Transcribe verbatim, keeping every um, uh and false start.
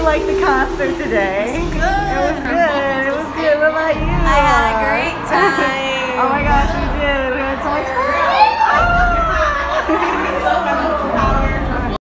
like the concert today? It was good. It was good. It was good. What about you? I had a great time. Oh my gosh, we did. We had so much fun.